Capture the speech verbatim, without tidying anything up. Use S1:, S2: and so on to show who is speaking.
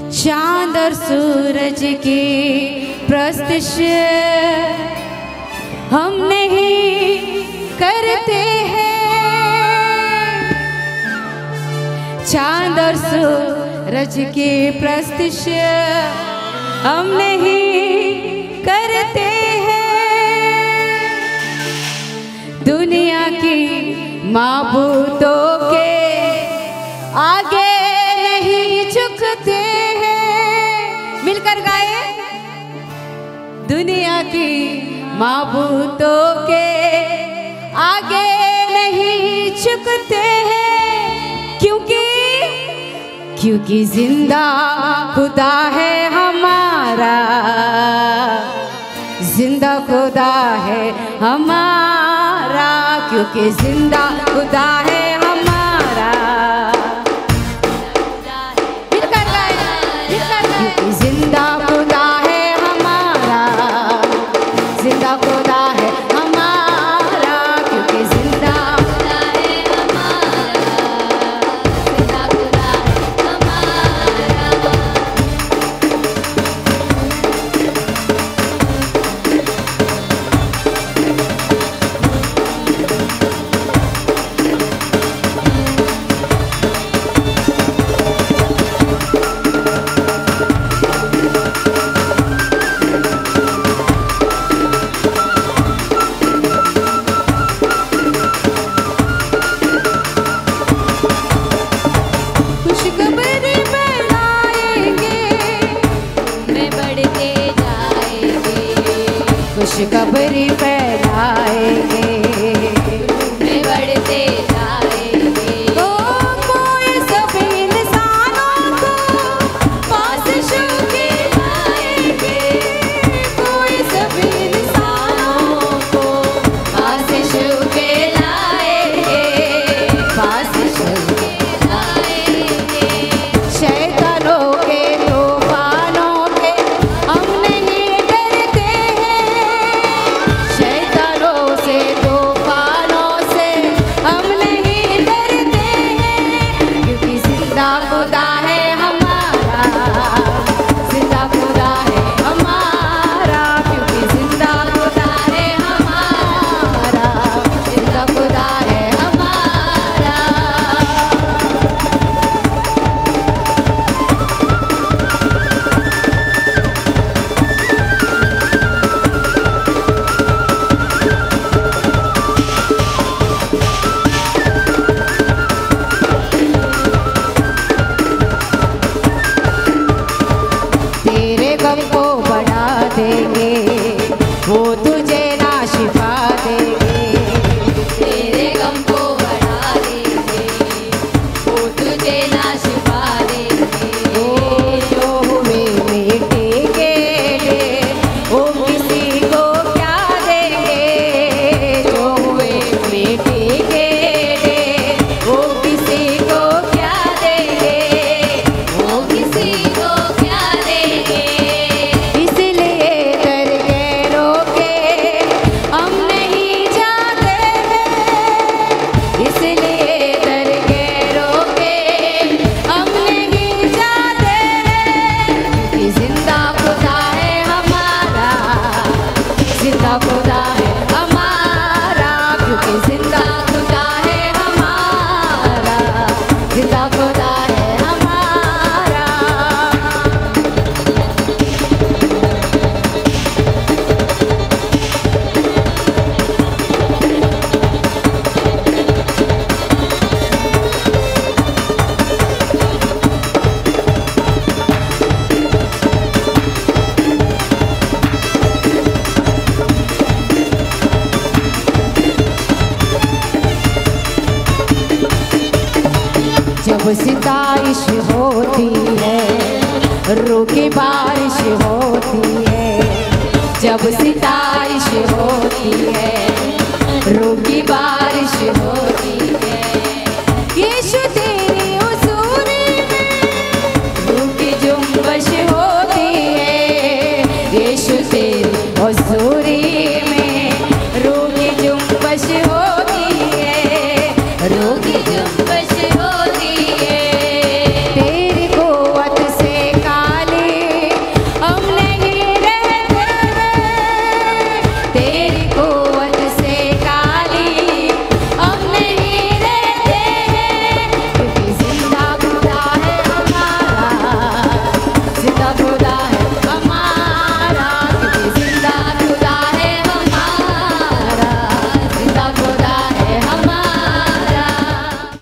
S1: चांद और सूरज की प्रस्तिश हम नहीं करते हैं। चांद और सूरज की प्रस्तिश हम नहीं करते हैं। दुनिया की माबूदों के आगे नहीं झुकते हैं। मिलकर गाए। दुनिया की माबूदों के आगे नहीं झुकते हैं, क्योंकि क्योंकि जिंदा खुदा है हमारा, जिंदा खुदा है हमारा, क्योंकि जिंदा खुदा है हमारा। मिलकर गाए, मिलकर गाए। क्योंकि जिंदा खुदा है हमारा, जिंदा खुदा है हमारा, क्योंकि जिंदा खुदा है हमारा, जिंदा खुदा है हमारा। खुशखबरी फैलाएंगे, में बढ़ते जाएंगे। तो कोई सभी इंसानों को पास छू के लाएंगे, कोई सभी इंसानों को पास छू के लाएंगे, पास छू के लाएंगे। शैतानों के तूफानों के हम नहीं डरते हैं, शैतानों से तूफानों से हम नहीं डरते हैं, क्योंकि जिंदा खुदा है हमारा, जिंदा खुदा है हमारा, क्योंकि जिंदा खुदा है हमारा, जिंदा खुदा है हमारा। तेरे गम को बढ़ा देंगे, वो तुझे ना शिफा देंगे। तेरे गम को बढ़ा देंगे, वो तुझे ना शिफा देंगे। वो जो हुए मिटेंगे, वो किसी को क्या देंगे, जो हुए मिटेंगे, वो किसी को क्या देंगे, वो किसी को क्या देंगे। इसलिए दरगैरों के हम नहीं जाते हैं, इसलिए दरगैरों के हम नहीं जाते हैं, क्योंकि जिंदा खुदा है हमारा, जिंदा खुदा है हमारा, क्योंकि जिंदा खुदा है हमारा, जिंदा खुदा है हमारा। जब सितारिश होती है, रूखी बारिश होती है, जब सितारिश होती है,